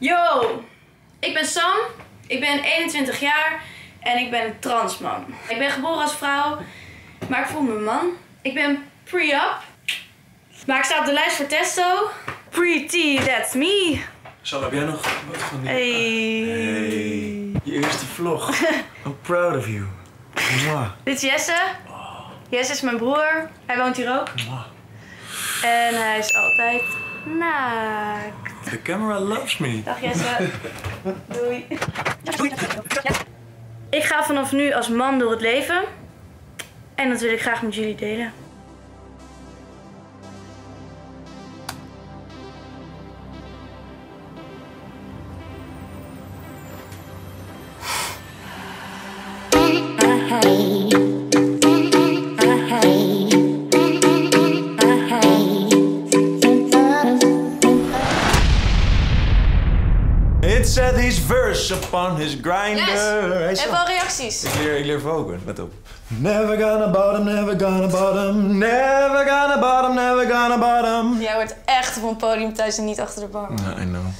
Yo, ik ben Sam, ik ben 21 jaar en ik ben een transman. Ik ben geboren als vrouw, maar ik voel me man. Ik ben pre-up, maar ik sta op de lijst voor testo. Pre-T, that's me. Sam, heb jij nog wat van die... Hey. Hey. Je eerste vlog. I'm proud of you. Mwah. Dit is Jesse. Jesse is mijn broer. Hij woont hier ook. Mwah. En hij is altijd naakt. The camera loves me. Dag Jesse. Doei. Ik ga vanaf nu als man door het leven. En dat wil ik graag met jullie delen. It said his verse upon his grinder. Yes. Heb wel reacties. Ik leer vogen, let op. Never gonna bottom, never gonna bottom. Never gonna bottom, never gonna bottom. Jij wordt echt op een podium thuis en niet achter de bar. Ja, I know.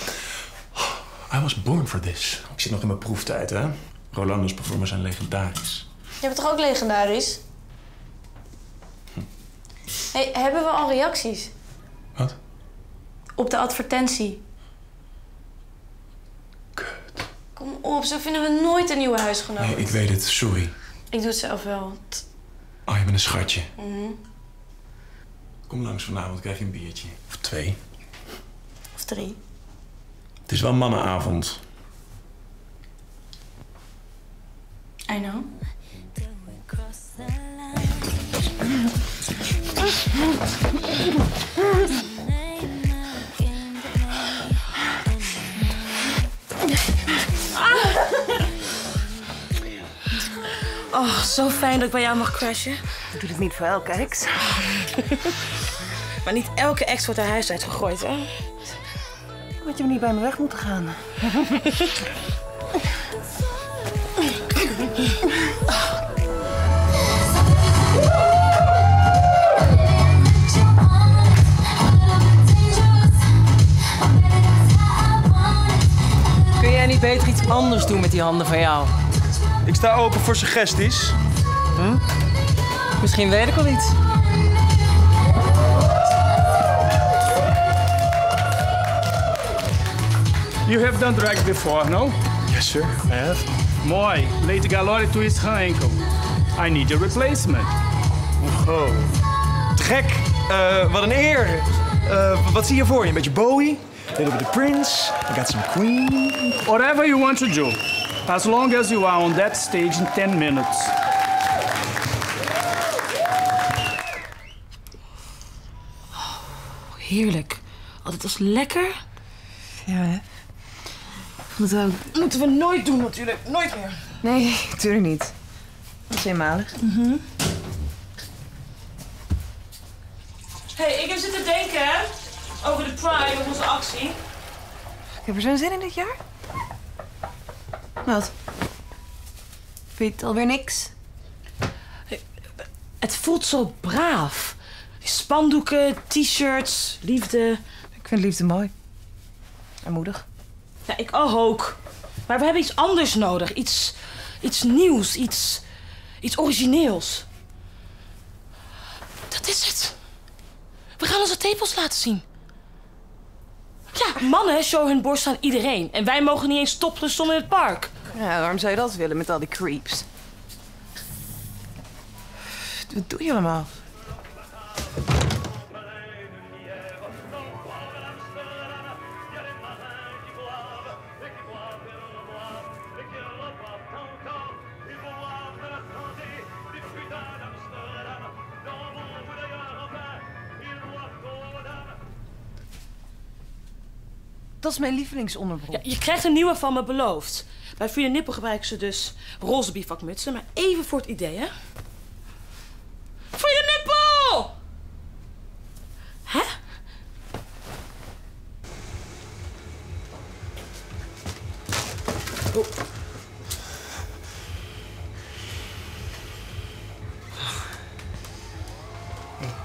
I was born for this. Ik zit nog in mijn proeftijd, hè. Rolando's performers zijn legendarisch. Je bent toch ook legendarisch? Hey, hebben we al reacties? Wat? Op de advertentie. Kut. Kom op, zo vinden we nooit een nieuwe huisgenoot. Nee, ik weet het, sorry. Ik doe het zelf wel. Oh, je bent een schatje. Mhm. Kom langs vanavond, krijg je een biertje. Of 2. Of 3. Het is wel mannenavond. I know. Oh, zo fijn dat ik bij jou mag crashen. Ik doe het niet voor elke ex. Maar niet elke ex wordt naar huis uitgegooid, hè? Had je niet bij me weg moeten gaan. Kun jij niet beter iets anders doen met die handen van jou? Ik sta open voor suggesties. Misschien weet ik al iets. You have done drag before, no? Yes, sir. I have. Mooi. Lady Galore twist haar enkel. I need a replacement. Oh. Te gek. Wat een eer. Wat zie je voor je? Een beetje Bowie? A little bit of Prince. I got some Queen. Whatever you want to do. As long as you are on that stage in 10 minutes. Heerlijk. Oh, dit was lekker. Ja, hè? Vond het ook... Moeten we nooit doen natuurlijk. Nooit meer. Nee, natuurlijk niet. Dat is eenmalig. Hey, ik heb zitten denken over de Pride, over onze actie. Ik heb er zo'n zin in dit jaar. Wat? Vind je het alweer niks? Het voelt zo braaf. Spandoeken, t-shirts, liefde. Ik vind liefde mooi. En moedig. Ja, ik ook. Maar we hebben iets anders nodig. Iets nieuws, iets origineels. Dat is het. We gaan onze tepels laten zien. Ja, mannen showen hun borst aan iedereen. En wij mogen niet eens topless in het park. Ja, waarom zou je dat willen met al die creeps? Wat doe je allemaal? Dat is mijn lievelingsonderbroek. Ja, je krijgt een nieuwe van me beloofd. Bij Free the Nipple gebruiken ze dus roze bivakmutsen. Maar even voor het idee, hè? Free the Nipple! Hè? Oh.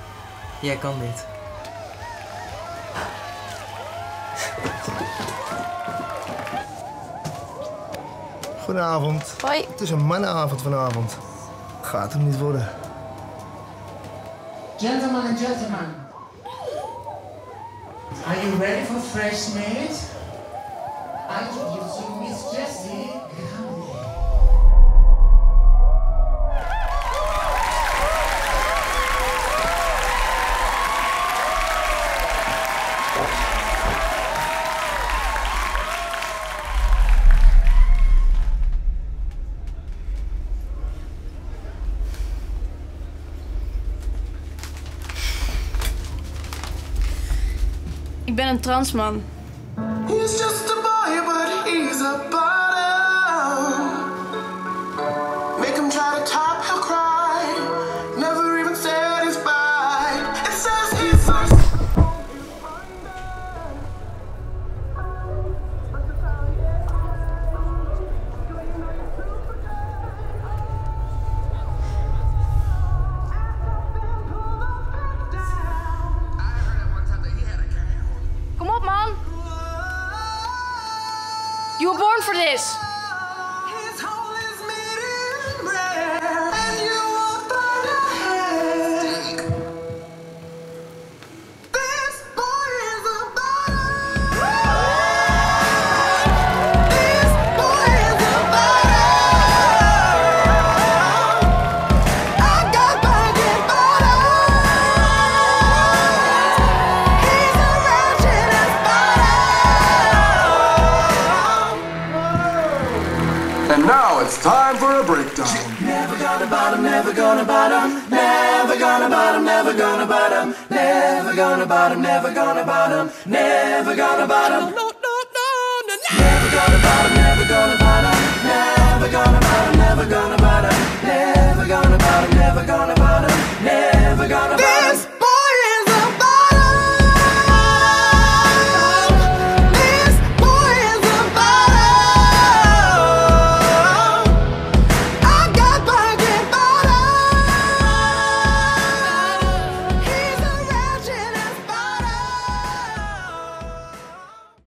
Jij kan dit. Goedenavond. Hoi. Het is een mannenavond vanavond. Gaat hem niet worden. Gentlemen and gentlemen, are you ready for fresh meat? I introduce you Miss Jessie Grande. Ik ben een transman. He's just a boy, but he's a bottom. Make him try to top, he'll cry. Never even satisfied. It says he's so. Kom op, man. You were born for this. His hole is medium rare, and you won't find a head. This boy is a bottom. This boy is a bottom. I got bucket bottom. He's a ratchet as bottom. And now it's time for a breakdown. Never gonna bottom, never gonna bottom, never gonna bottom, never gonna bottom, never gonna bottom, never gonna bottom, never gonna bottom. Never gonna bottom, never gonna bottom, never gonna bottom, never gonna bottom.